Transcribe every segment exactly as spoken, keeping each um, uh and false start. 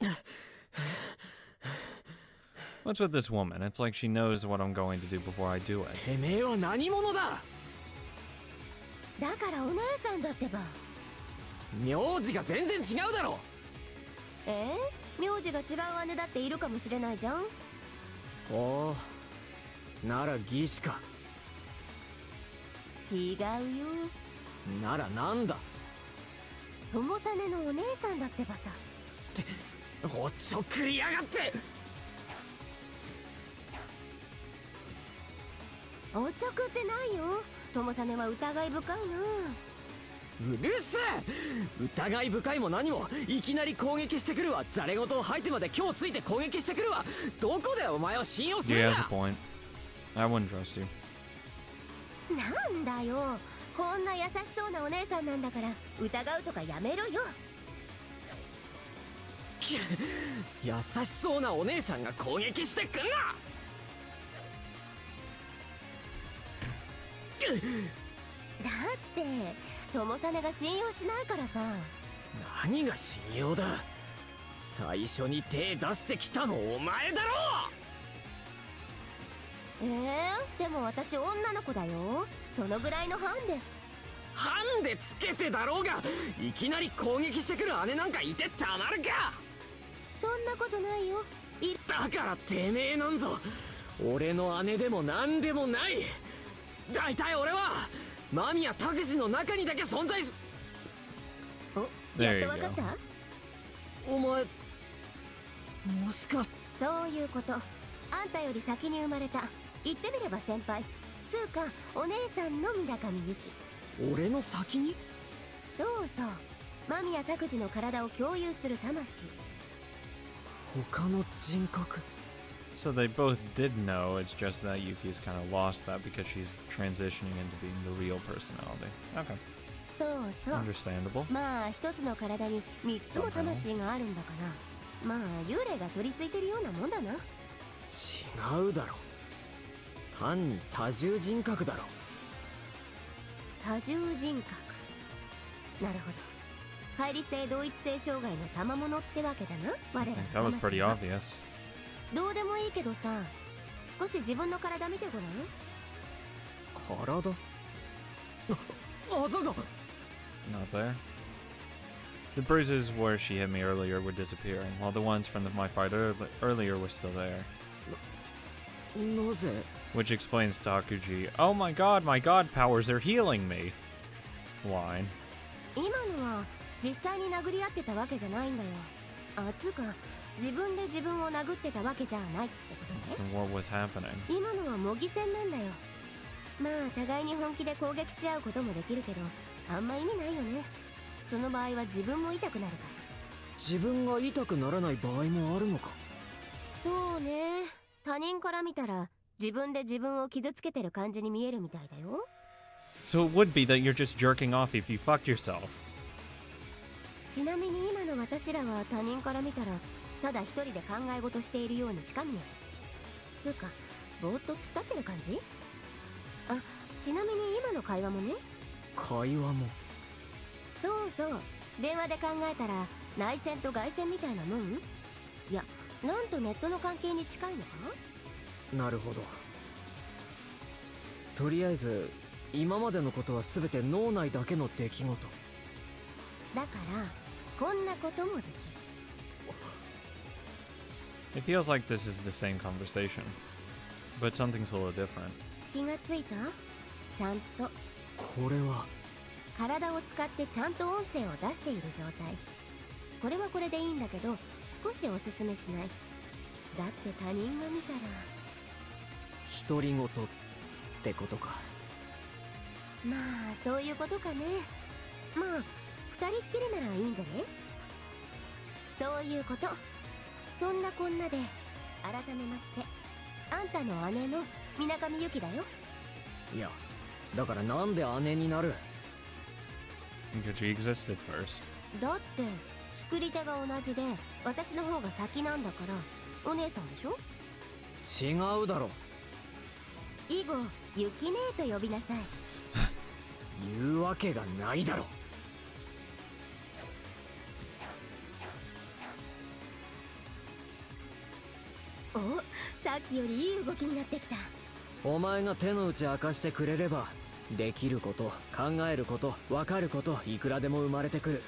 What's with this woman? It's like she knows what I'm going to do before I do it. てめえは何者だ。 だからお姉さんだってば。 名字が全然違うだろ。 えー、名字が違う姉だっているかもしれないじゃん。 おお、なら義士か。 違うよ。 ならなんだ。 友実のお姉さんだってばさ。 っておちょくりやがって。 おちょくってないよ。友実は疑い深いな。 うるせえ。疑い深いも何もいきなり攻撃してくるわ。ザレ言を吐いてまで今日ついて攻撃してくるわ。どこでお前を信用するん He だ。 has a point. I wouldn't trust you. なんだよ。こんな優しそうなお姉さんなんだから疑うとかやめろよ。 優しそうなお姉さんが攻撃してくんな。 だって友実が信用しないからさ。 何が信用だ。最初に手出してきたのお前だろ。 えー、でも私女の子だよ。そのぐらいのハンデ。 ハンデつけてだろうがいきなり攻撃してくる姉なんかいてたまるか。 そんなことないよ。いだからてめえなんぞ俺の姉でも何でもない。だいたい俺は間宮拓司の中にだけ存在す。 お、やっとわかった。 お前もしか。 そういうこと。あんたより先に生まれた。言ってみれば先輩つうかお姉さんの水上由紀。 俺の先に。 そうそう。間宮拓司の体を共有する魂。 他の人格。 So they both did know, it's just that Yuki's kind of lost that because she's transitioning into being the real personality. Okay. そうそう。 Understandable. まあ一つの体に三つも魂があるんだから、まあ幽霊が取り付いてるようなもんだな。 違うだろ。単に多重人格だろ。 多重人格。なるほど。乖離性同一性障害の賜物ってわけだな。我 I ら think that was の pretty 魂は。 obvious. どうでもいいけどさ、少し自分の体見てごらん。 体。あ、あざが。 Not there. The bruises where she hit me earlier were disappearing, while the ones from the, my fight earl earlier were still there. なぜ。 Which explains to Hakuji, oh my god, my god powers are healing me! Line. 今のは実際に殴り合ってたわけじゃないんだよ。あ、つうか自分で自分を殴ってたわけじゃないってことね。 Then what was happening? 今のは模擬戦なんだよ。まあ互いに本気で攻撃し合うこともできるけどあんま意味ないよね。その場合は自分も痛くなるから。 自分が痛くならない場合もあるのか。 そうね。他人から見たら自分で自分を傷つけてる感じに見えるみたいだよ。 So it would be that you're just jerking off if you fucked yourself. ちなみに今の私らは他人から見たらただ一人で考え事しているようにしか見えない。つうかぼーっと突っ立ってる感じ。あ、ちなみに今の会話もね。 会話も。 そうそう。電話で考えたら内戦と外戦みたいなもん。いや、なんとネットの関係に近いのか。 なるほど。とりあえず今までのことは全て脳内だけの出来事。 だからこんなこともできる。 It feels like this is the same conversation, but something's a little different. 気がついた？ちゃんとこれは体を使ってちゃんと音声を出している状態。これはこれでいいんだけど少しおすすめしない。だって他人が見たら。 独り言ってことか。 まあそういうことかね。まあ二人っきりならいいんじゃね。そういうこと。そんなこんなで改めましてあんたの姉の水上由紀だよ。 いや、だからなんで姉になる。 Because she existed first. だって作り手が同じで私の方が先なんだからお姉さんでしょ。 違うだろ。 以後ゆき姉と呼びなさい。 言うわけがないだろ。 お、さっきよりいい動きになってきた。 お前が手の内明かしてくれれば、できること、考えること、分かること、いくらでも生まれてくる。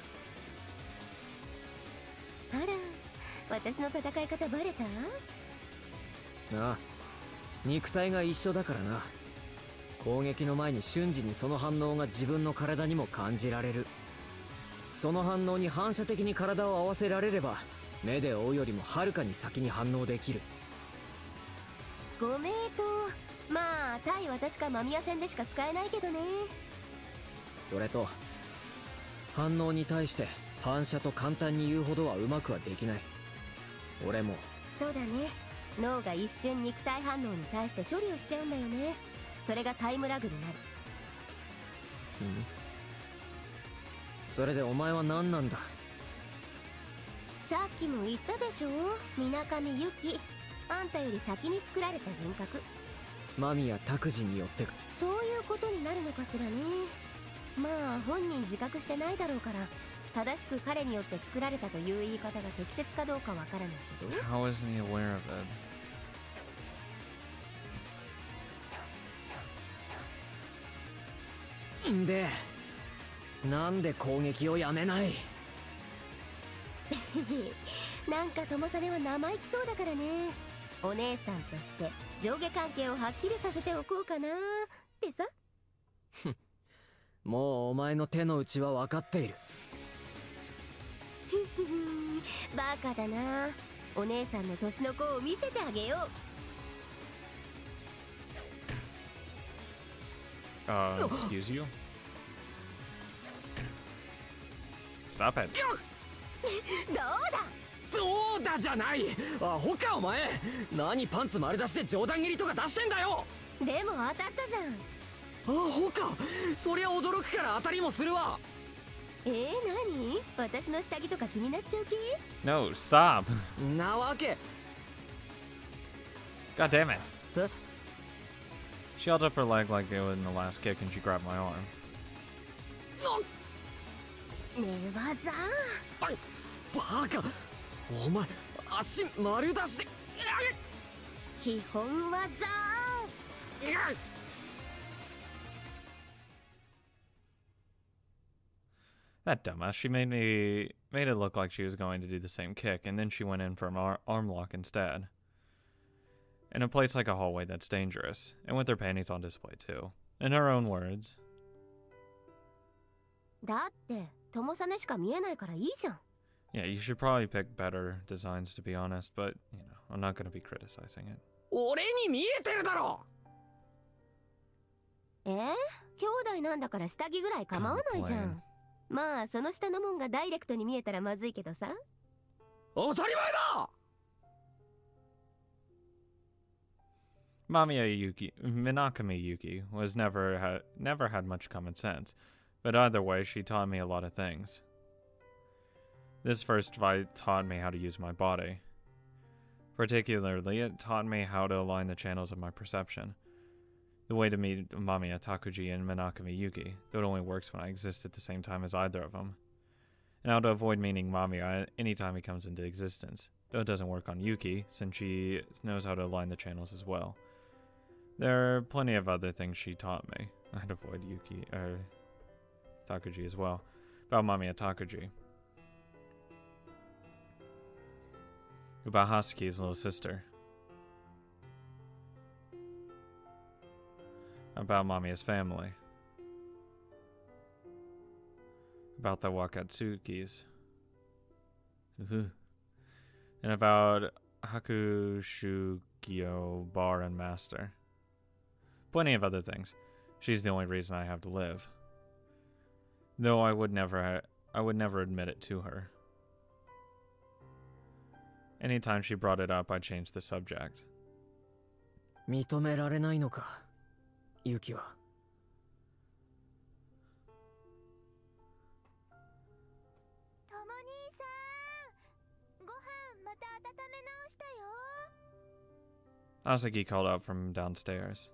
あら、私の戦い方バレた？ ああ、肉体が一緒だからな。攻撃の前に瞬時にその反応が自分の体にも感じられる。その反応に反射的に体を合わせられれば、目で追うよりもはるかに先に反応できる。 ご名答。まあ対私か間宮戦でしか使えないけどね。 それと反応に対して反射と簡単に言うほどはうまくはできない。俺もそうだね。脳が一瞬肉体反応に対して処理をしちゃうんだよね。それがタイムラグになる。 うんそれでお前は何なんだ？ さっきも言ったでしょ、水上由紀。あんたより先に作られた人格。 間宮拓司によってか。 そういうことになるのかしらね。まあ本人自覚してないだろうから、正しく彼によって作られたという言い方が適切かどうかわからないけど。 How isn't he aware of it? んでなんで攻撃をやめない？ なんか友実は生意気そうだからね。お姉さんとして上下関係をはっきりさせておこうかなってさ。 もうお前の手の内は分かっている。 バカだな。お姉さんの年の子を見せてあげよう。 Uh, excuse you? Stop it. どうだどうだじゃない。アホかお前。何パンツ丸出しで上段蹴りとか出してんだよ。 でも当たったじゃん。 アホか。そりゃ驚くから当たりもするわ。 えー、何？私の下着とか気になっちゃう系？ No, stop. なわけ。 God damn it. え She held up her leg like it was in the last kick and she grabbed my arm. 寝技？ バカ。お前足丸出しで。 基本技。 That dumbass. She made me made it look like she was going to do the same kick, and then she went in for an ar arm lock instead. In a place like a hallway that's dangerous, and with her panties on display too. In her own words. だって友実しか見えないからいいじゃん。 Yeah, you should probably pick better designs to be honest, but you know, I'm not gonna be criticizing it. 俺に見えてるだろ。 えー、兄弟なんだから下着ぐらい構わないじゃん。まあその下のもんがダイレクトに見えたらまずいけどさ。 当たり前だ。 Mamiya Yuki, Minakami Yuki, was never had never had much common sense, but either way, she taught me a lot of things. This first fight taught me how to use my body. Particularly, it taught me how to align the channels of my perception. The way to meet Mamiya Takuji and Minakami Yuki, though it only works when I exist at the same time as either of them. And how to avoid meeting Mamiya anytime he comes into existence, though it doesn't work on Yuki, since she knows how to align the channels as well. There are plenty of other things she taught me. I'd avoid Yuki, or Takuji as well. About Mamiya Takuji. About Hasaki's little sister. About Mamiya's family. About the Wakatsukis. And about Hakushugyo Bar and Master. Plenty of other things. She's the only reason I have to live. Though I would never I would never admit it to her. Anytime she brought it up, I changed the subject. 認められないのか、ユキは。 とも兄さん、ご飯また温め直したよ。 Asaki called out from downstairs.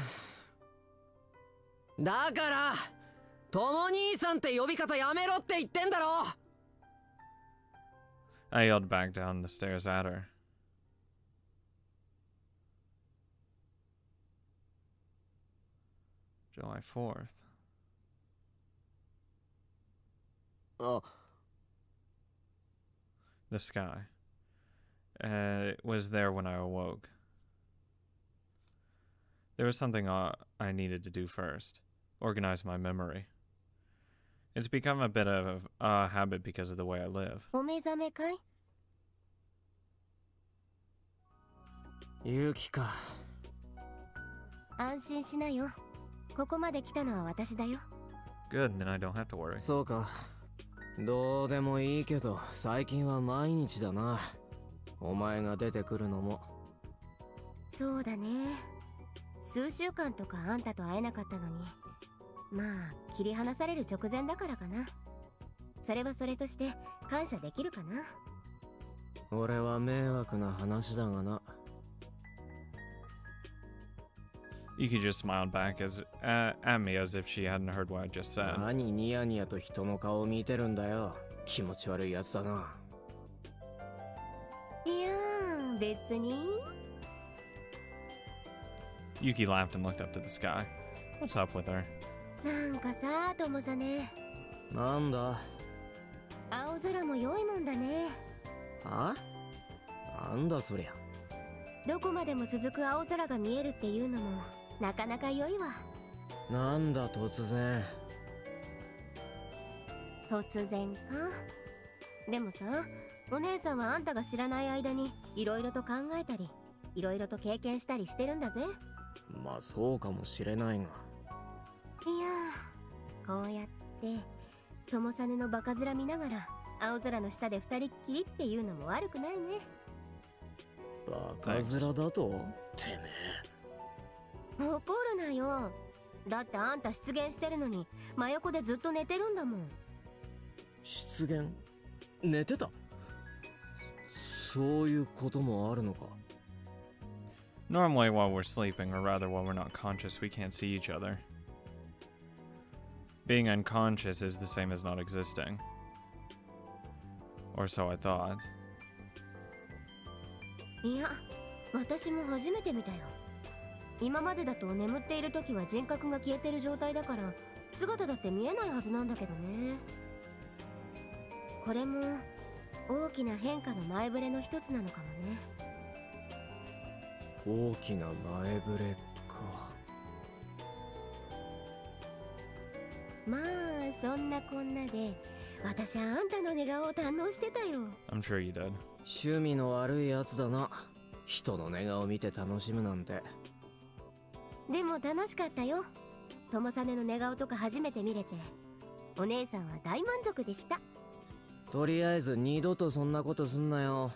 だから、とも兄さんって呼び方やめろって言ってんだろ。 I yelled back down the stairs at her. July fourth. あ、 The sky. Uh, it was there when I awoke. There was something uh, I needed to do first. Organize my memory. It's become a bit of a habit because of the way I live. お目覚めかい？ ユキか。 安心しなよ。ここまで来たのは私だよ。 Good, then I don't have to worry. そうか。どうでもいいけど、最近は毎日だな。お前が出てくるのも。 そうだね。数週間とかあんたと会えなかったのに、まあ切り離される直前だからかな。それはそれとして感謝できるかな。 俺は迷惑な話だがな。 Yuki just smiled back as uh, at me as if she hadn't heard what I just said. 何ニヤニヤと人の顔を見てるんだよ。気持ち悪いやつだな。 いやー、別に。 Yuki laughed and looked up to the sky. What's up with her? なんかさ、ともさね。 なんだ？ 青空も良いもんだね。 あ？なんだそりゃ。 どこまでも続く青空が見えるっていうのもなかなか良いわ。 なんだ突然。 突然か。でもさ、お姉さんはあんたが知らない間にいろいろと考えたり、いろいろと経験したりしてるんだぜ。 まあそうかもしれないが。 いやー、こうやって友実のバカ面見ながら青空の下で二人っきりっていうのも悪くないね。 バカ面だと？てめ怒るなよ。だってあんた出現してるのに真横でずっと寝てるんだもん。 出現？寝てた？そういうこともあるのか。 Normally while we're sleeping, or rather while we're not conscious, we can't see each other. Being unconscious is the same as not existing. Or so I thought. いや、私も初めて見たよ。今までだと眠っている時は人格が消えてる状態だから姿だって見えないはずなんだけどね。これも大きな変化の前触れの一つなのかもね。 大きな前触れか。 まあそんなこんなで私はあんたの寝顔を堪能してたよ。 I'm sure you did. 趣味の悪いやつだな。人の寝顔見て楽しむなんて。 でも楽しかったよ。友実の寝顔とか初めて見れてお姉さんは大満足でした。 とりあえず二度とそんなことすんなよ。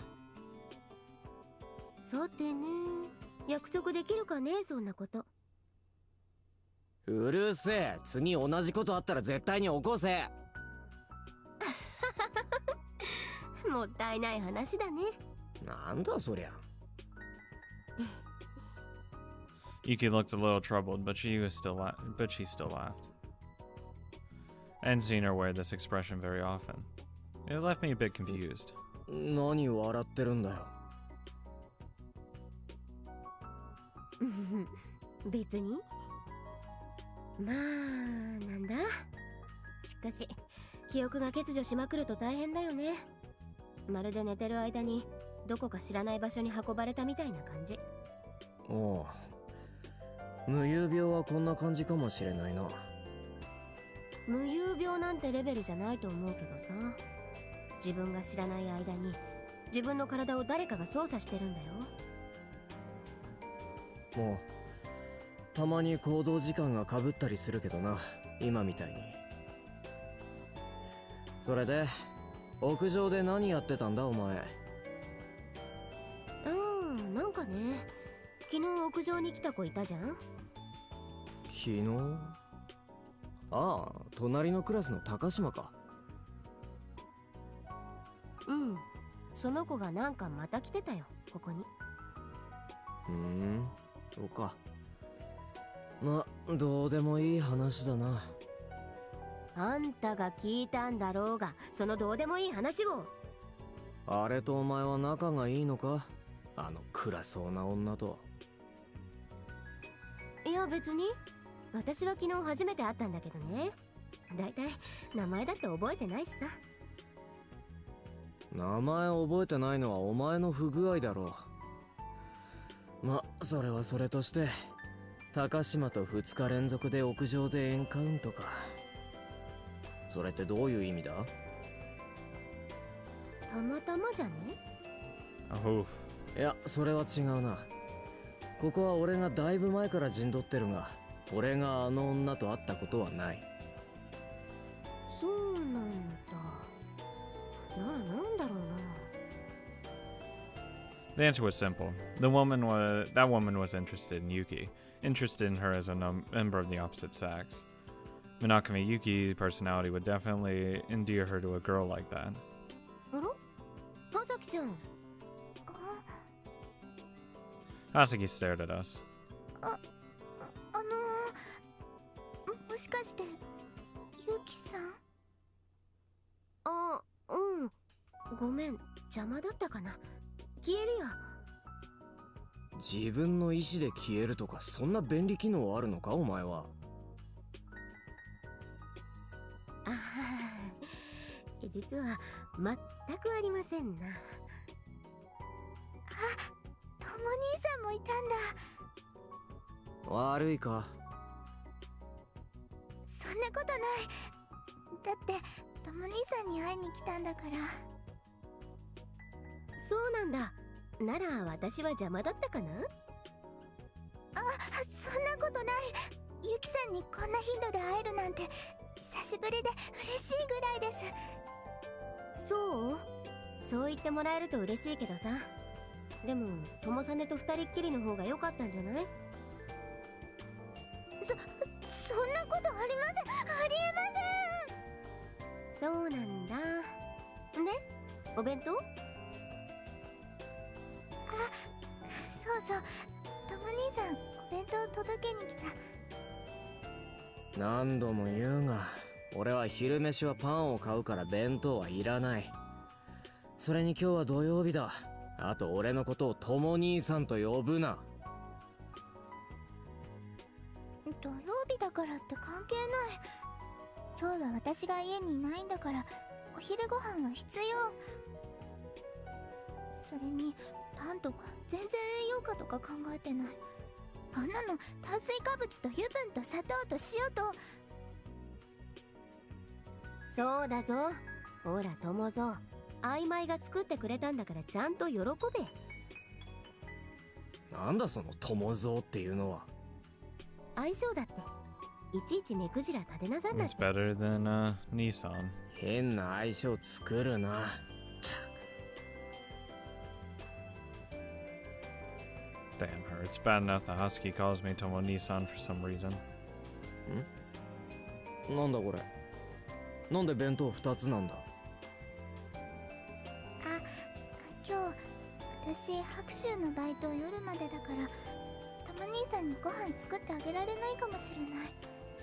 さてね、約束できるかね、そんなこと。 うるせえ。次同じことあったら絶対に起こせ。 もったいない話だね。 なんだそりゃ。 Yuki looked a little troubled, but she was still la- but she still laughed. I hadn't seen her wear this expression very often. It left me a bit confused. 何笑ってるんだよ。 別に。まあなんだ。しかし記憶が欠如しまくると大変だよね。まるで寝てる間にどこか知らない場所に運ばれたみたいな感じ。 おう。無遊病はこんな感じかもしれないな。 無遊病なんてレベルじゃないと思うけどさ。自分が知らない間に自分の体を誰かが操作してるんだよ。 もうたまに行動時間がかぶったりするけどな、今みたいに。それで屋上で何やってたんだお前。 うん、なんかね、昨日屋上に来た子いたじゃん。 昨日？ああ、隣のクラスの高島か。 うん、その子がなんかまた来てたよ、ここに。 ふーん、そうか。ま、どうでもいい話だな。 あんたが聞いたんだろうが、そのどうでもいい話を。 あれとお前は仲がいいのか？あの暗そうな女と。 いや別に、 私は昨日初めて会ったんだけどね。だいたい名前だって覚えてないしさ。 名前覚えてないのはお前の不具合だろう。ま、それはそれとして、高島とふつか連続で屋上でエンカウントか。それってどういう意味だ？ たまたまじゃね？ Oh. いや、それは違うな。ここは俺がだいぶ前から陣取ってるが、俺があの女と会ったことはない。 そうなんだ。ならなんだろうな。 The answer was simple. The woman was that woman was interested in Yuki, interested in her as a num- member of the opposite sex. Minakami Yuki's personality would definitely endear her to a girl like that. あら？葉崎ちゃん。 Hasaki stared at us. あ、あのー、もしかしてゆきさん？あ、うん。ごめん、邪魔だったかな。消えるよ。 自分の意思で消えるとか、そんな便利機能あるのか、お前は。 あはは、実は全くありませんな。あ、とも兄さんもいたんだ。 悪いか。 そんなことない。だってとも兄さんに会いに来たんだから。そうなんだ。なら私は邪魔だったかな。あ、そんなことない。ゆきさんにこんな頻度で会えるなんて久しぶりで嬉しいぐらいです。そう？そう言ってもらえると嬉しいけどさ。でもともさねと二人っきりの方が良かったんじゃない？そ、そんなことありません。ありえません。そうなんだ。で、お弁当？あ、そうそう。とも兄さん、お弁当届けに来た。 何度も言うが、俺は昼飯はパンを買うから弁当はいらない。それに今日は土曜日だ。あと俺のことをとも兄さんと呼ぶな。 土曜日だからって関係ない。今日は私が家にいないんだから、お昼ご飯は必要。それにパンとか全然栄養価とか考えてない。あんなの炭水化物と油分と砂糖と塩と。そうだぞ。ほら友蔵、曖昧が作ってくれたんだからちゃんと喜べ。 なんだその友蔵っていうのは。 相性だって。いちいち目くじら立てなさんなっ It's て。 better than uh, Nissan. 変な相性作るな。 Damn her. It's bad enough that Husky calls me Tomo Nissan for some reason. ん？なんだこれ。なんで弁当ふたつなんだ。 あ、今日私白州のバイト夜までだから、たま兄さんにご飯作ってあげられないかもしれない。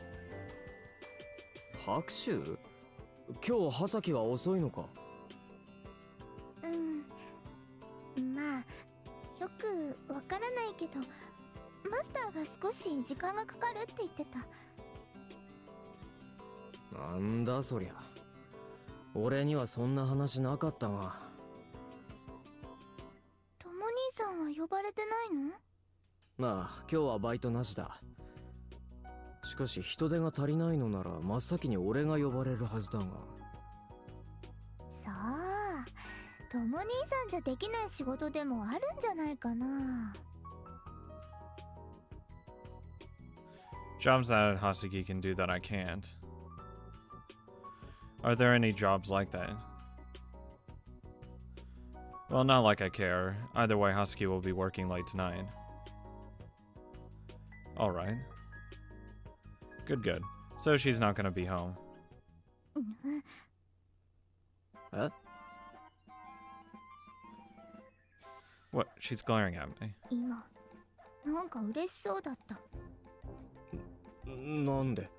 白州？今日葉崎は遅いのか。 うん、まあよくわからないけど、マスターが少し時間がかかるって言ってた。 なんだそりゃ。俺にはそんな話なかったが。 とも兄さんは呼ばれてないの？ まあ今日はバイトなしだ。しかし人手が足りないのなら真っ先に俺が呼ばれるはずだが。 さあ、とも兄さんじゃできない仕事でもあるんじゃないかな。 Jobs that Hasuki can do that I can't. Are there any jobs like that? Well, not like I care. Either way, Hasuki will be working late tonight. Alright. Good, good. So she's not gonna be home. Huh? What? She's glaring at me. 今なんか嬉しそうだった。 なんで？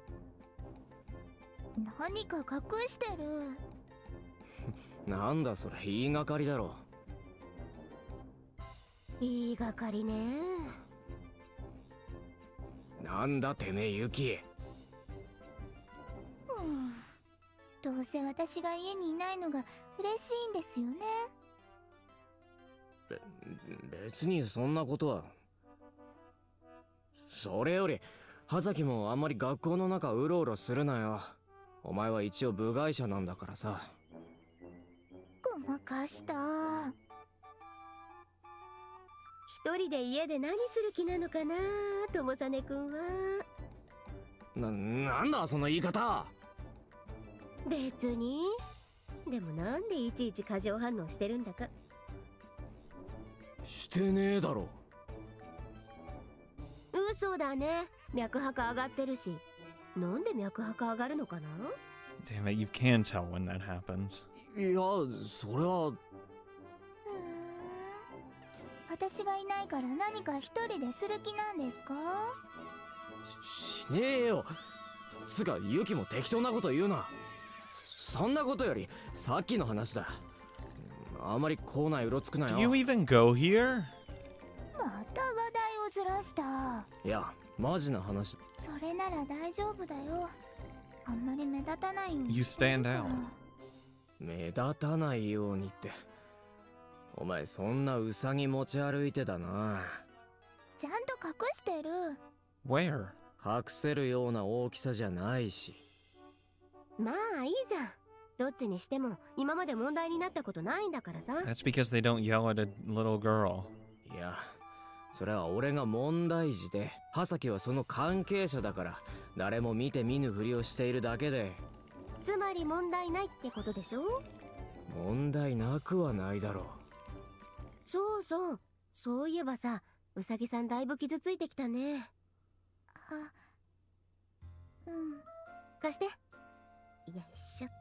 何か隠してる。 なんだそれ、言いがかりだろ。 言いがかりね。 なんだてめえユキ。 うんどうせ私が家にいないのが嬉しいんですよね。 べ別にそんなことは。それより葉崎もあんまり学校の中うろうろするなよ。お前は一応部外者なんだからさ。 ごまかした。 一人で家で何する気なのかな、友実くんは。 な、なんだその言い方。 別に。でもなんでいちいち過剰反応してるんだか。 してねえだろ。 嘘だね。脈拍上がってるし。なんで脈拍上がるのかな。 Damn it, you can tell when that happens. いや、それは。 うーん私がいないから何か一人でする気なんですか？ しねえよ。つかユキも適当なこと言うな。そんなことよりさっきの話だ。あまり口内うろつくな Do you よ。 even go here? また話題をずらした。 いやマジな話。 それなら大丈夫だよ。あんまり目立たないように You stand out. 目立たないようにって。お前そんなウサギ持ち歩いてたな。 ちゃんと隠してる。 Where? 隠せるような大きさじゃないし。 まあいいじゃん。どっちにしても今まで問題になったことないんだからさ。 That's because they don't yell at a little girl. いやそれは俺が問題児で葉崎はその関係者だから誰も見て見ぬふりをしているだけで。 つまり問題ないってことでしょ。 問題なくはないだろう。 そうそう。そういえばさ、うさぎさんだいぶ傷ついてきたね。 あうん貸して。よいしょっ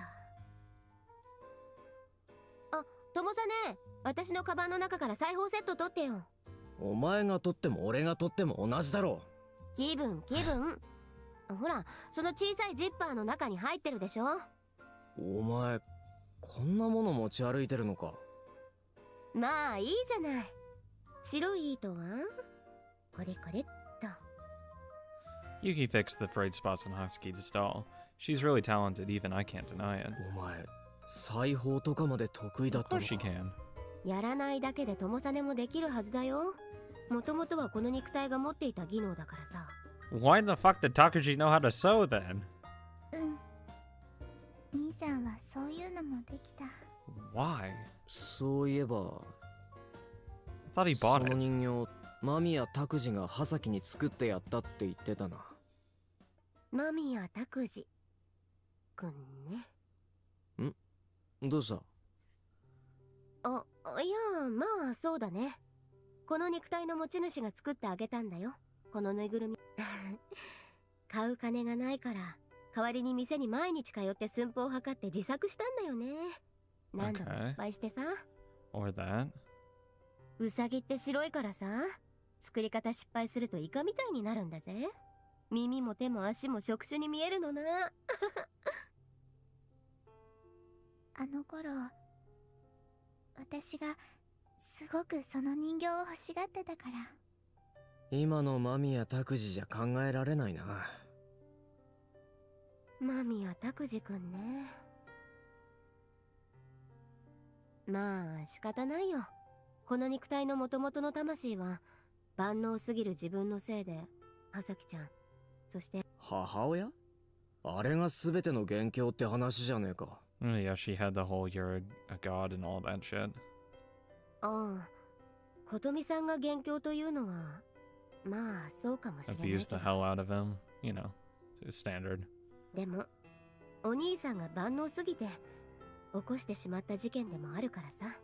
と。あ、友さね、私のカバンの中から裁縫セット取ってよ。 お前が取っても俺が取っても同じだろ気分気分。ほら、その小さいジッパーの中に入ってるでしょ。 う。お前こんなもの持ち歩いてるのか。 まあいいじゃない。白い糸はこれこれっと。 Yuki fixed the frayed spots on Hatsuki's doll. She's really talented, even I can't deny it. お前裁縫とかまで得意だっ Of た course の she か。 can. やらないだけで友実もできるはずだよ。もともとはこの肉体が持っていた技能だからさ。 Why the fuck did Takashi know how to sew then? うん兄さんはそういうのもできた。 Why? そういえば I thought he そ bought の it. 人形間宮拓司が葉崎に作ってやったって言ってたな。 間宮拓司くんね。 どうした。 あ、いや、まあそうだね。この肉体の持ち主が作ってあげたんだよ。このぬいぐるみ。買う金がないから、代わりに店に毎日通って寸法を測って自作したんだよね。何度も Okay. 失敗してさ。 Or that. うさぎって白いからさ、作り方失敗するとイカみたいになるんだぜ。耳も手も足も触手に見えるのな。 あの頃私がすごくその人形を欲しがってたから。 今の間宮拓司じゃ考えられないな。 間宮拓司くんね。まあ仕方ないよ。この肉体の元々の魂は万能すぎる自分のせいで、葉崎ちゃん、そして母親？あれが全ての元凶って話じゃねえか。 Oh, yeah, she had the whole you're a, a god and all that shit. ああ、琴美さんが元凶というのはまあそうかもしれないけ Abused the ど、 hell out of him. You know, standard. でもお兄さんが万能すぎて起こしてしまった事件でもあるからさ。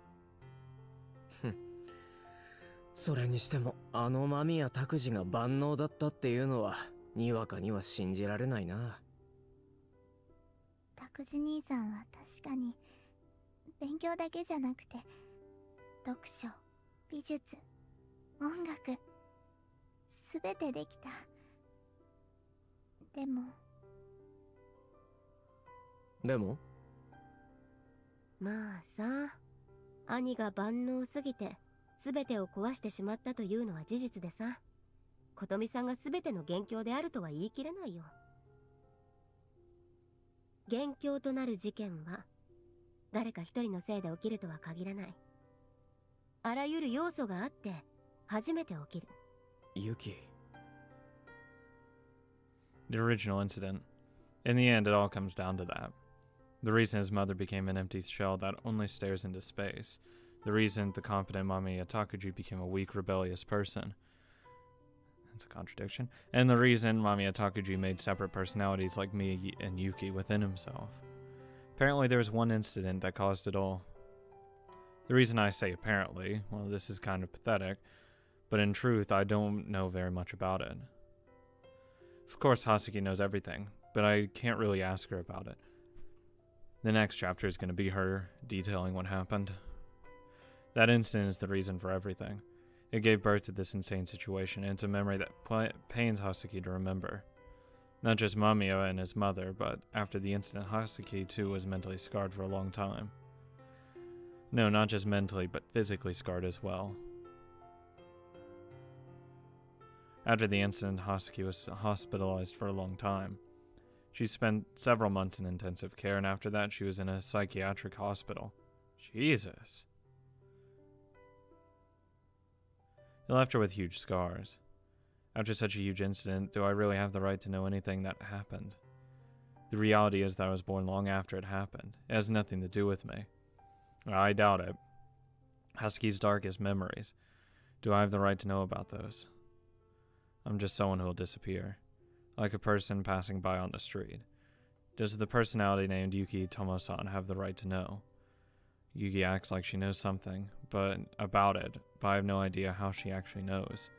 それにしてもあの間宮拓司が万能だったっていうのはにわかには信じられないな。 拓司兄さんは確かに勉強だけじゃなくて読書、美術、音楽すべてできた。でもでもまあさ、兄が万能すぎて全てを壊してしまったというのは事実でさ、 琴美さんが全ての元凶であるとは言い切れないよ。元凶となる事件は誰か一人のせいで起きるとは限らない。あらゆる要素があって初めて起きる。 ユキ。 The original incident. In the end, it all comes down to that. The reason his mother became an empty shell that only stares into space. The reason the competent Mamiya Takuji became a weak, rebellious person. That's a contradiction. And the reason Mamiya Takuji made separate personalities like me and Yuki within himself. Apparently there was one incident that caused it all. The reason I say apparently, well, this is kind of pathetic, but in truth, I don't know very much about it. Of course, Hasaki knows everything, but I can't really ask her about it. The next chapter is going to be her detailing what happened. That incident is the reason for everything. It gave birth to this insane situation, and it's a memory that pains Hasaki to remember. Not just Mamiya and his mother, but after the incident, Hasaki too was mentally scarred for a long time. No, not just mentally, but physically scarred as well. After the incident, Hasaki was hospitalized for a long time. She spent several months in intensive care, and after that she was in a psychiatric hospital. Jesus. It left her with huge scars. After such a huge incident, do I really have the right to know anything that happened? The reality is that I was born long after it happened. It has nothing to do with me. I doubt it. Hasaki's darkest memories. Do I have the right to know about those? I'm just someone who will disappear. Like a person passing by on the street. Does the personality named Yuki Tomo-san have the right to know? Yuki acts like she knows something, but about it, but I have no idea how she actually knows.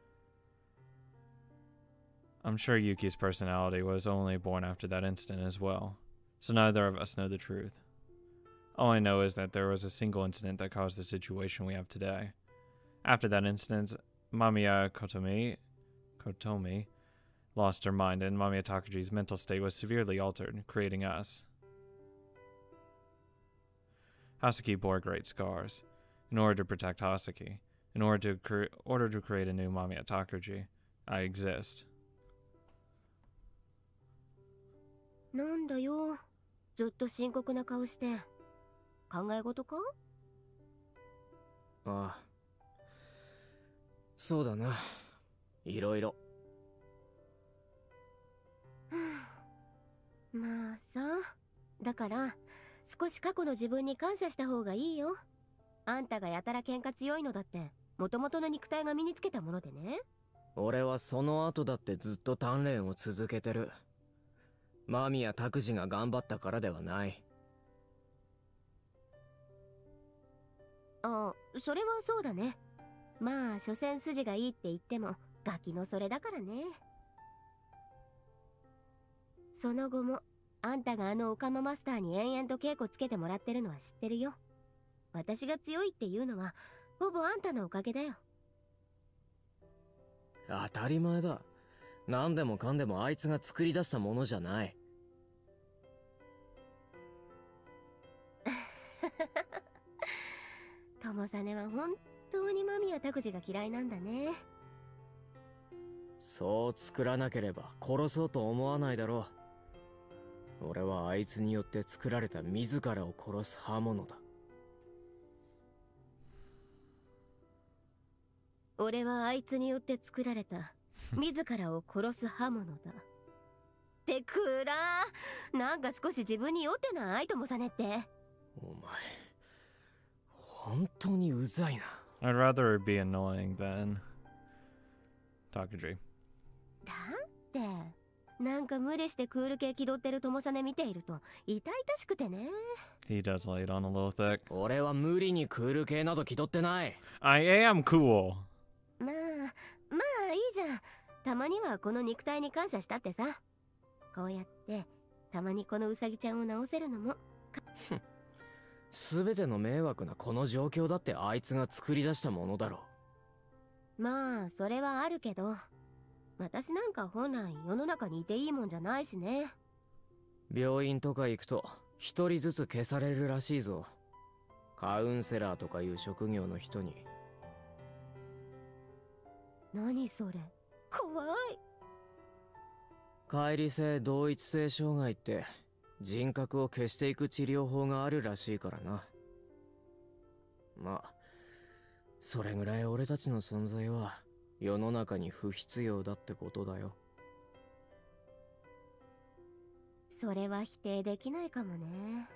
I'm sure Yuki's personality was only born after that incident as well, so neither of us know the truth. All I know is that there was a single incident that caused the situation we have today. After that incident, Mamiya Kotomi, Kotomi lost her mind, and Mamiya Takuji's mental state was severely altered, creating us. Hasaki bore great scars. In order to protect Hasaki, in order to, cre order to create a new Mamiya Takuji, I exist. なんだよ、ずっと深刻な顔して。考え事か？ ああ。そうだな。いろいろ。 まあさ、だから少し過去の自分に感謝した方がいいよ。あんたがやたら喧嘩強いのだって元々の肉体が身につけたものでね。 俺はその後だってずっと鍛錬を続けてる。間宮拓司が頑張ったからではない。 あ、それはそうだね。まあ所詮筋がいいって言ってもガキのそれだからね。その後もあんたがあのオカママスターに延々と稽古つけてもらってるのは知ってるよ。私が強いっていうのはほぼあんたのおかげだよ。 当たり前だ。何でもかんでもあいつが作り出したものじゃない。 友実は本当に間宮拓司が嫌いなんだね。 そう作らなければ殺そうと思わないだろう。俺はあいつによって作られた自らを殺す刃物だ。 俺はあいつによって作られた自らを殺す刃物だ。ってくらー、なんか少し自分に酔ってないともさねって。 お前本当にうざいな。 I'd rather it be annoying than Takuji. だってなんか無理してクール系気取ってる友実見ていると痛々しくてね。 He does lay it on a little thick. 俺は無理にクール系など気取ってない。 I am cool. まあまあいいじゃん。たまにはこの肉体に感謝したってさ。こうやってたまにこのウサギちゃんを治せるのもすべての迷惑なこの状況だってあいつが作り出したものだろう。まあそれはあるけど私なんか本来世の中にいていいもんじゃないしね。 病院とか行くと一人ずつ消されるらしいぞ。カウンセラーとかいう職業の人に。 何それ、 怖い。 乖離性同一性障害って人格を消していく治療法があるらしいからな。まあそれぐらい俺たちの存在は世の中に不必要だってことだよ。 それは否定できないかもね。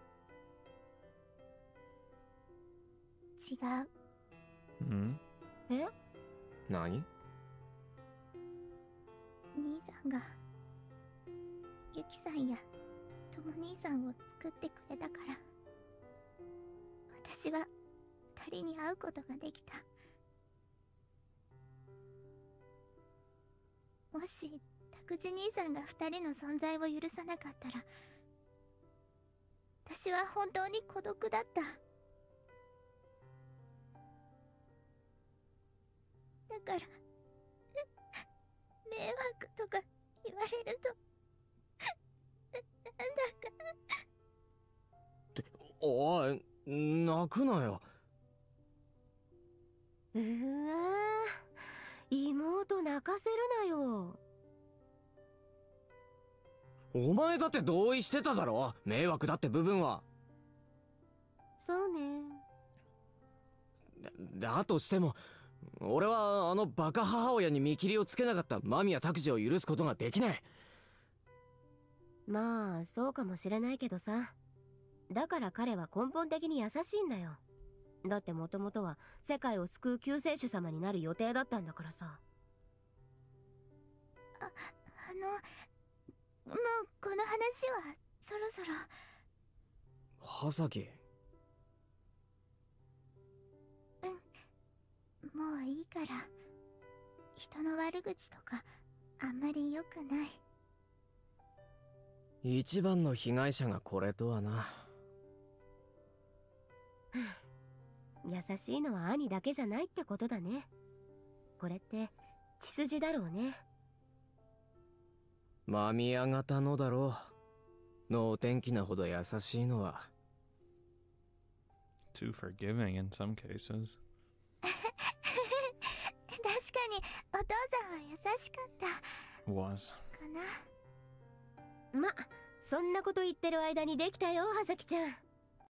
違う。 Hmm? え？ 何？ 兄さんがユキさんやトモ兄さんを作ってくれたから、私は二人に会うことができた。もし拓司兄さんが二人の存在を許さなかったら、私は本当に孤独だった。だから迷惑とか言われるとなんだか。 っておい、泣くなよ。 うわー、妹泣かせるなよ。 お前だって同意してただろ、迷惑だって部分は。 そうね。 だ、だとしても俺はあのバカ母親に見切りをつけなかった間宮拓司を許すことができない。 まあそうかもしれないけどさ、だから彼は根本的に優しいんだよ。だってもともとは世界を救う救世主様になる予定だったんだからさ。 あ、あのもうこの話はそろそろ。 葉崎。 うん、もういいから。人の悪口とかあんまり良くない。 一番の被害者がこれとはな。 優しいのは兄だけじゃないってことだね。これって血筋だろうね。 間宮型のだろう。能天気なほど優しいのは。 Too forgiving in some cases. 確かにお父さんは優しかった Was. かな。 ま、そんなこと言ってる間にできたよ、葉崎ちゃん。